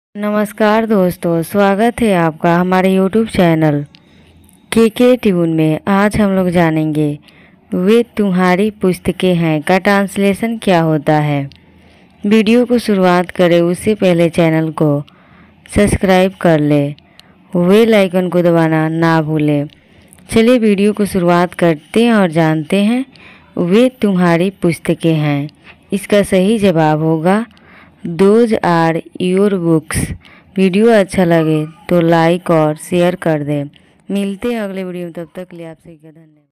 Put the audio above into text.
नमस्कार दोस्तों, स्वागत है आपका हमारे YouTube चैनल के ट्यून में। आज हम लोग जानेंगे वे तुम्हारी पुस्तकें हैं का ट्रांसलेशन क्या होता है। वीडियो को शुरुआत करें उससे पहले चैनल को सब्सक्राइब कर ले, बेल आइकन को दबाना ना भूलें। चलिए वीडियो को शुरुआत करते हैं और जानते हैं वे तुम्हारी पुस्तकें हैं। इसका सही जवाब होगा those are your books. Video अच्छा लगे तो लाइक और शेयर कर दें। मिलते हैं अगले वीडियो में, तब तक के लिए आपसे धन्यवाद।